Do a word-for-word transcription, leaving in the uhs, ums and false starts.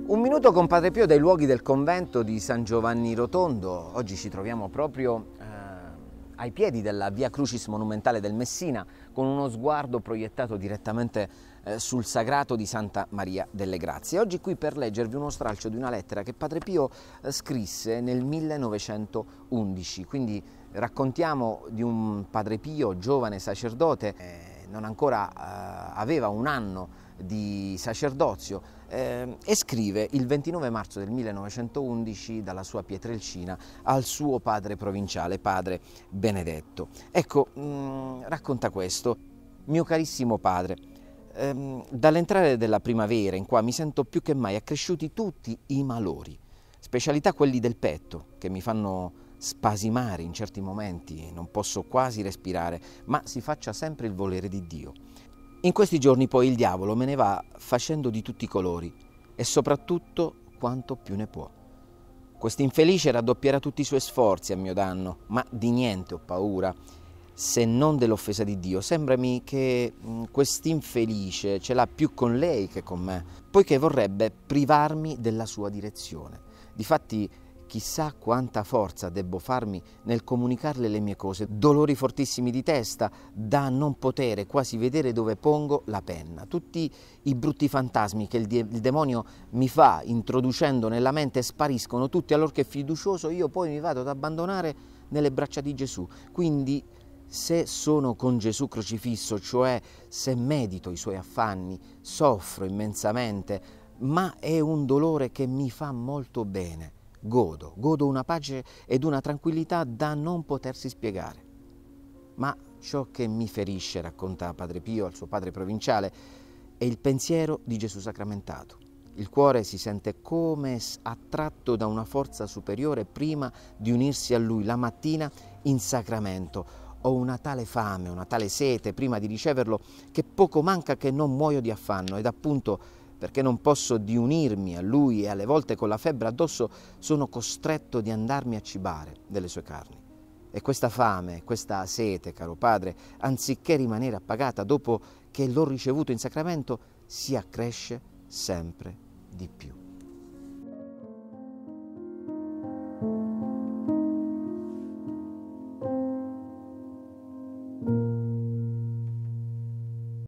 Un minuto con Padre Pio dai luoghi del convento di San Giovanni Rotondo. Oggi ci troviamo proprio eh, ai piedi della Via Crucis monumentale del Messina, con uno sguardo proiettato direttamente eh, sul sagrato di Santa Maria delle Grazie. Oggi qui per leggervi uno stralcio di una lettera che Padre Pio eh, scrisse nel millenovecentoundici, quindi raccontiamo di un Padre Pio, giovane sacerdote, eh, non ancora eh, aveva un anno di sacerdozio, eh, e scrive il ventinove marzo del millenovecentoundici dalla sua Pietrelcina al suo padre provinciale, padre Benedetto. Ecco, mh, racconta questo: mio carissimo padre, ehm, dall'entrare della primavera in qua mi sento più che mai accresciuti tutti i malori, specialità quelli del petto, che mi fanno spasimare in certi momenti, non posso quasi respirare, ma si faccia sempre il volere di Dio. In questi giorni poi il diavolo me ne va facendo di tutti i colori e soprattutto quanto più ne può. Quest'infelice raddoppierà tutti i suoi sforzi a mio danno, ma di niente ho paura, se non dell'offesa di Dio. Sembrami che quest'infelice ce l'ha più con lei che con me, poiché vorrebbe privarmi della sua direzione. Difatti, chissà quanta forza debbo farmi nel comunicarle le mie cose, dolori fortissimi di testa, da non potere quasi vedere dove pongo la penna, tutti i brutti fantasmi che il, de- il demonio mi fa introducendo nella mente spariscono tutti, allorché fiducioso io poi mi vado ad abbandonare nelle braccia di Gesù. Quindi se sono con Gesù crocifisso, cioè se medito i suoi affanni, soffro immensamente, ma è un dolore che mi fa molto bene. Godo, godo una pace ed una tranquillità da non potersi spiegare. Ma ciò che mi ferisce, racconta Padre Pio al suo padre provinciale, è il pensiero di Gesù sacramentato. Il cuore si sente come attratto da una forza superiore prima di unirsi a Lui la mattina in sacramento. Ho una tale fame, una tale sete prima di riceverlo che poco manca che non muoio di affanno, ed appunto perché non posso di unirmi a Lui e alle volte con la febbre addosso sono costretto di andarmi a cibare delle sue carni. E questa fame, questa sete, caro Padre, anziché rimanere appagata dopo che l'ho ricevuto in sacramento, si accresce sempre di più.